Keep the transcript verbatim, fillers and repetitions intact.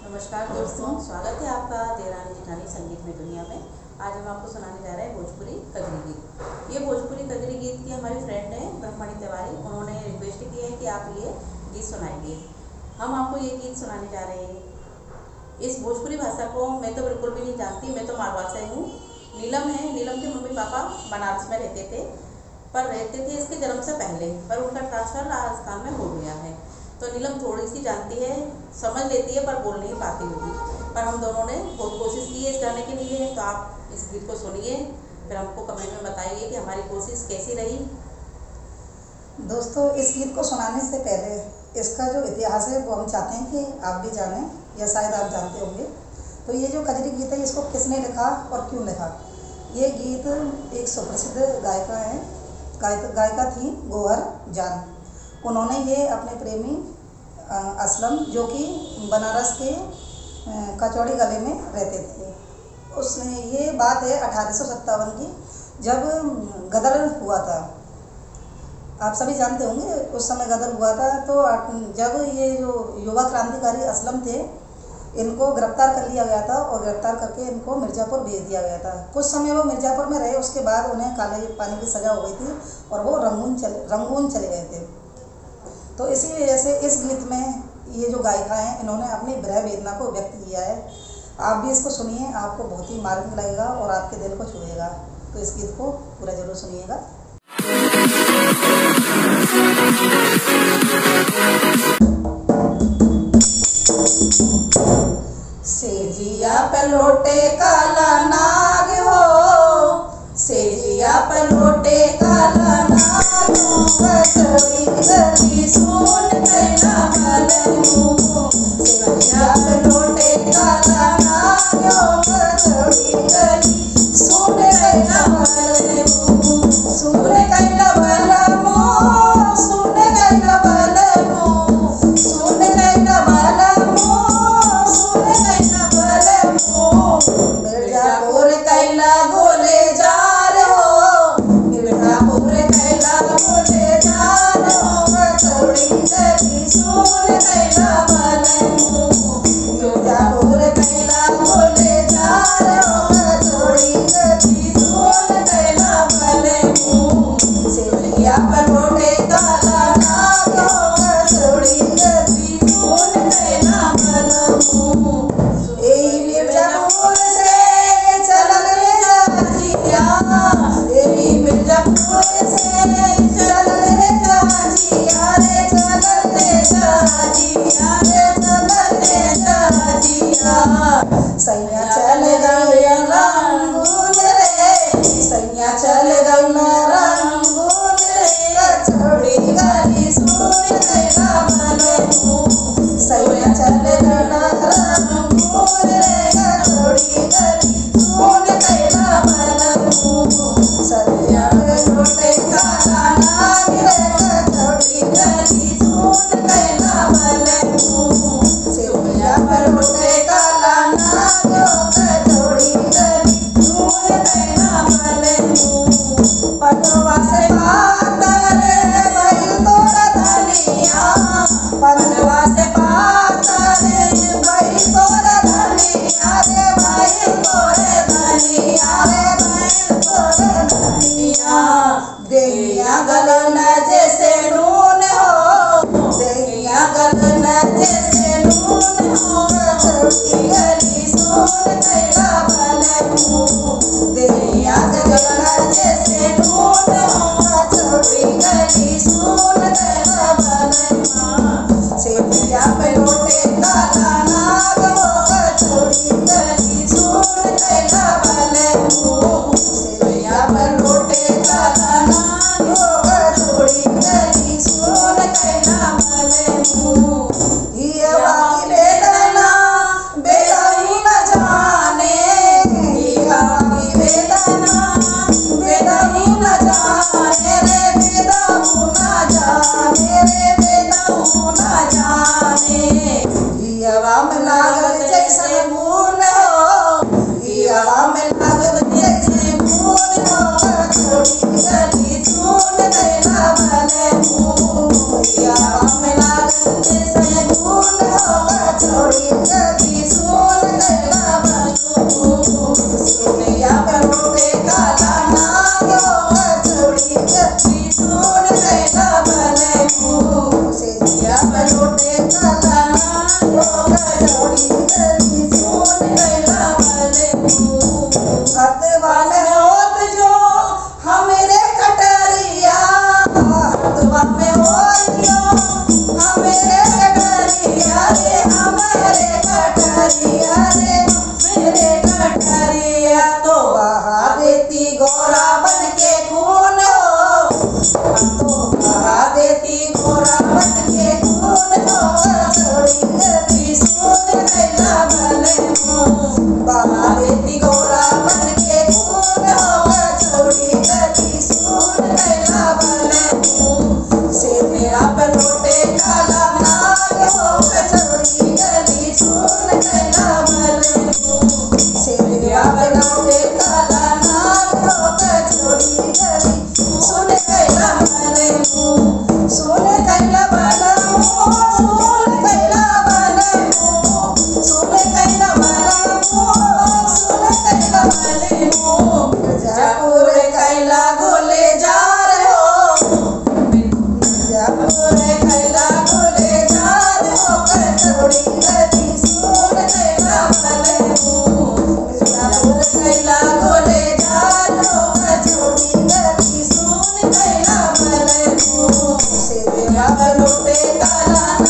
नमस्कार दोस्तों, स्वागत है आपका देवरानी जेठानी संगीत में दुनिया में। आज हम आपको सुनाने जा रहे हैं भोजपुरी कजरी गीत। ये भोजपुरी कजरी गीत की हमारी फ्रेंड है ब्रह्मणी तिवारी, उन्होंने रिक्वेस्ट की है कि आप ये गीत सुनाएंगे। हम आपको ये गीत सुनाने जा रहे हैं। इस भोजपुरी भाषा को मैं तो बिल्कुल भी नहीं जानती, मैं तो मारवाड़ से हूँ। नीलम है, नीलम के मम्मी पापा बनारस में रहते थे, पर रहते थे इसके जन्म से पहले, पर उनका ट्रांसफ़र राजस्थान में हो गया है। तो नीलम थोड़ी सी जानती है, समझ लेती है, पर बोल नहीं पाती होगी। पर हम दोनों ने बहुत कोशिश की है इस गाने के लिए। तो आप इस गीत को सुनिए, फिर हमको कमेंट में बताइए कि हमारी कोशिश कैसी रही। दोस्तों, इस गीत को सुनाने से पहले इसका जो इतिहास है वो हम चाहते हैं कि आप भी जानें, या शायद आप जानते होंगे। तो ये जो कजरी गीत है, इसको किसने लिखा और क्यों लिखा? ये गीत एक सुप्रसिद्ध गायिका है, गायिका थी गौहर जान। उन्होंने ये अपने प्रेमी असलम, जो कि बनारस के कचौड़ी गले में रहते थे, उसने, ये बात है अठारह सौ सत्तावन की, जब गदर हुआ था। आप सभी जानते होंगे उस समय गदर हुआ था। तो जब ये जो युवा क्रांतिकारी असलम थे, इनको गिरफ्तार कर लिया गया था और गिरफ्तार करके इनको मिर्ज़ापुर भेज दिया गया था। कुछ समय वो मिर्ज़ापुर में रहे, उसके बाद उन्हें काले पानी की सज़ा हो गई थी और वो रंगून चले रंगून चले गए थे। तो इसी वजह से इस गीत में ये जो गायिका हैं, इन्होंने अपनी विरह वेदना को व्यक्त किया है। आप भी इसको सुनिए, आपको बहुत ही मार्मिक लगेगा और आपके दिल को छुएगा। तो इस गीत को पूरा जरूर सुनिएगा। सेजिया पे लोटे काला नाग हो, सेजिया पे लोटे काला नाग हो, कचौड़ी गली सुन कैला मलमू। सेजिया पे लोटे काला नाग हो, कचौड़ी गली सुन कैला मलमू। सुन कैला मलमू, सुन कैला मलमू, सुन कैला मलमू, सुन कैला मलमू। मिर्ज़ापुर कैला गोले जार हो, मिर्ज़ापुर कैला गोले जार हो, कचौड़ी गली सुन कैला मलमू। मिर्ज़ापुर कैला गोले जार हो, सेजिया पलोटे काला नाग हो कचौड़ी गली सुन कैला मलमू सेजिया पलोटे काला नाग हो कचौड़ी गली सुन कैला मलमू सुन कैला मलमू सुन कैला मलमू सुन कैला मलमू सुन कैला मलमू मिर्जापुर कैला गोले जा रहे हो मिर्जापुर कैला गोले जा रहे हो कचौड़ी गली सुन कैला मलमू मिर्जापुर कैला गोले जा रहे हो कचौड़ी गली सुन कैला मलमू सेजिया पलोटे काला